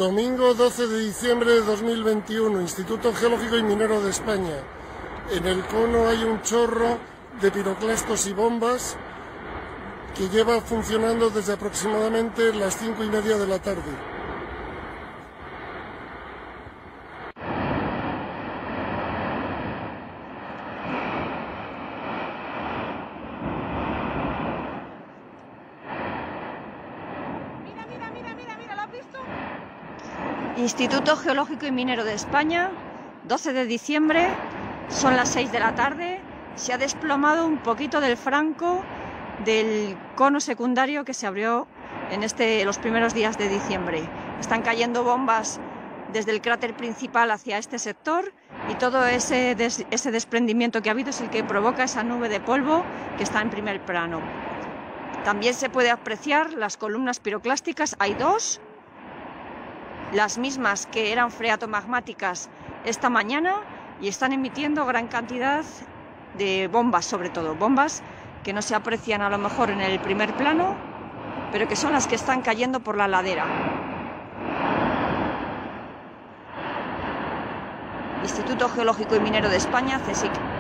Domingo 12 de diciembre de 2021, Instituto Geológico y Minero de España. En el cono hay un chorro de piroclastos y bombas que lleva funcionando desde aproximadamente las 5:30 de la tarde. Mira, ¿lo has visto? Instituto Geológico y Minero de España, 12 de diciembre, son las 6 de la tarde, se ha desplomado un poquito del franco del cono secundario que se abrió en los primeros días de diciembre. Están cayendo bombas desde el cráter principal hacia este sector y todo ese desprendimiento que ha habido es el que provoca esa nube de polvo que está en primer plano. También se puede apreciar las columnas piroclásticas, hay dos, las mismas que eran freatomagmáticas esta mañana, y están emitiendo gran cantidad de bombas, sobre todo bombas que no se aprecian a lo mejor en el primer plano, pero que son las que están cayendo por la ladera. Instituto Geológico y Minero de España, CSIC.